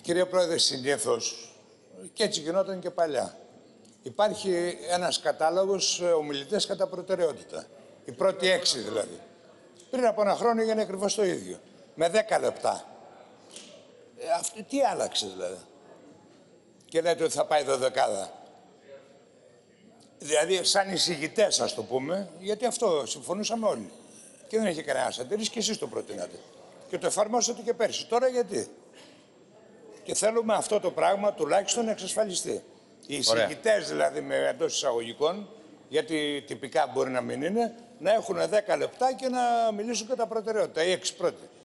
Κύριε Πρόεδρε, συνήθως, και έτσι γινόταν και παλιά, υπάρχει ένας κατάλογος ομιλητές κατά προτεραιότητα. Οι πρώτοι 6 δηλαδή. Πριν από ένα χρόνο έγινε ακριβώς το ίδιο. Με 10 λεπτά. Τι άλλαξε δηλαδή. Και λέτε ότι θα πάει 12. Δηλαδή, σαν εισηγητές, ας το πούμε, γιατί αυτό συμφωνούσαμε όλοι. Και δεν είχε κανένας αντίρρηση και εσείς το προτείνατε. Και το εφαρμόσατε και πέρσι. Τώρα γιατί. Και θέλουμε αυτό το πράγμα τουλάχιστον να εξασφαλιστεί. Οι εισηγητές δηλαδή με εντός εισαγωγικών, γιατί τυπικά μπορεί να μην είναι, να έχουν 10 λεπτά και να μιλήσουν κατά προτεραιότητα, οι 6 πρώτοι.